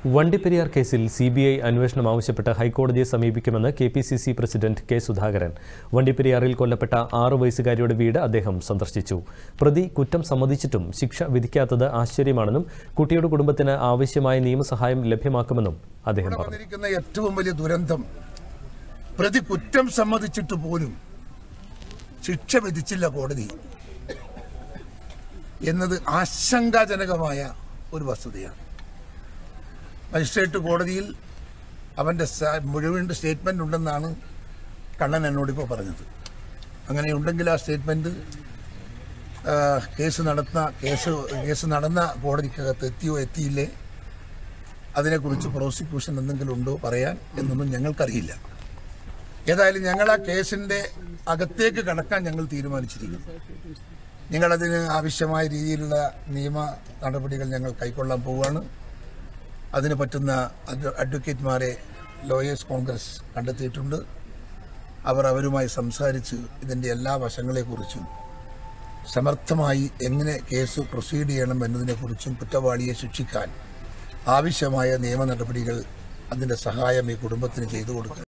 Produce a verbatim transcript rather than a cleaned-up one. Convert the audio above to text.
വണ്ടിപ്പെരിയാർ കേസിൽ C B I അന്വേഷണം ആവശ്യപ്പെട്ട് ഹൈക്കോടതിയെ സമീപിക്കുമെന്ന് K P C C president K Sudhakaran. വണ്ടിപ്പെരിയാറിൽ കൊല്ലപ്പെട്ട ആറു വയസ്സുകാരിയുടെ വീട് അദ്ദേഹം സന്ദർശിച്ചു. പ്രതി കുറ്റം സമ്മതിച്ചിട്ടും ശിക്ഷ വിധിക്കാത്തത് ആശ്ചര്യമാണെന്നും കുട്ടിയുടെ കുടുംബത്തിന് ആവശ്യമായ നിയമസഹായം ലഭ്യമാക്കുമെന്നും അദ്ദേഹം പറഞ്ഞു. ഏറ്റവും വലിയ ദുരന്തം പ്രതി കുറ്റം സമ്മതിച്ചിട്ട് പോലും ശിക്ഷ വിധിച്ചില്ല കോടതി എന്നത് ആശങ്കാജനകമായ ഒരു വസ്തുതയാണ്. മജിസ്ട്രേറ്റ് കോടതിയിൽ അവൻ്റെ മുഴുവൻ സ്റ്റേറ്റ്മെൻ്റ് ഉണ്ടെന്നാണ് കണ്ണൻ എന്നോടിപ്പോൾ പറഞ്ഞത്. അങ്ങനെയുണ്ടെങ്കിൽ ആ സ്റ്റേറ്റ്മെൻറ്റ് കേസ് നടന്ന കേസ് കേസ് നടന്ന കോടതിക്കകത്ത് എത്തിയോ എത്തിയില്ലേ, അതിനെക്കുറിച്ച് പ്രോസിക്യൂഷൻ എന്തെങ്കിലും ഉണ്ടോ പറയാൻ എന്നൊന്നും ഞങ്ങൾക്കറിയില്ല. ഏതായാലും ഞങ്ങൾ ആ കേസിൻ്റെ അകത്തേക്ക് കടക്കാൻ ഞങ്ങൾ തീരുമാനിച്ചിരിക്കുന്നു. ഞങ്ങളതിന് ആവശ്യമായ രീതിയിലുള്ള നിയമ നടപടികൾ ഞങ്ങൾ കൈക്കൊള്ളാൻ പോവുകയാണ്. അതിന് പറ്റുന്ന അഡ്വക്കേറ്റ്മാരെ ലോയേഴ്സ് കോൺഗ്രസ് കണ്ടെത്തിയിട്ടുണ്ട്. അവർ അവരുമായി സംസാരിച്ച് ഇതിൻ്റെ എല്ലാ വശങ്ങളെക്കുറിച്ചും സമർത്ഥമായി എങ്ങനെ കേസ് പ്രൊസീഡ് ചെയ്യണം എന്നതിനെക്കുറിച്ചും കുറ്റവാളിയെ ശിക്ഷിക്കാൻ ആവശ്യമായ നിയമ നടപടികൾ അതിൻ്റെ സഹായം ഈ കുടുംബത്തിന് ചെയ്തു കൊടുക്കുക.